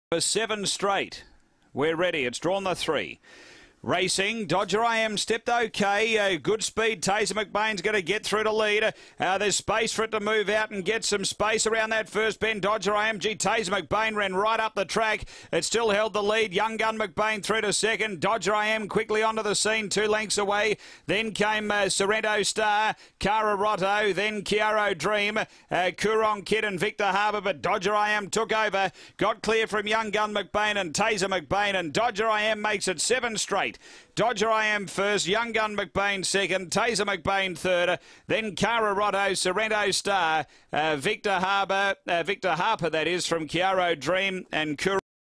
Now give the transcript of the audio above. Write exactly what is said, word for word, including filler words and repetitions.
For seven straight. We're ready. It's drawn the three. Racing, Dodger I Am stepped okay. Uh, good speed. Taser McBain's going to get through to lead. Uh, there's space for it to move out and get some space around that first bend. Dodger I Am G. Taser McBain ran right up the track. It still held the lead. Young Gun McBain through to second. Dodger I Am quickly onto the scene, two lengths away. Then came uh, Sorrento Star, Cara Rotto, then Chiaro Dream, uh, Coorong Kid and Victor Harbour. But Dodger I Am took over, got clear from Young Gun McBain and Taser McBain, and Dodger I Am makes it seven straight. Dodger I Am first, Young Gun McBain second, Taser McBain third, then Cara Rotto, Sorrento Star, uh, Victor Harbour, uh, Victor Harper that is, from Chiaro Dream, and Coorong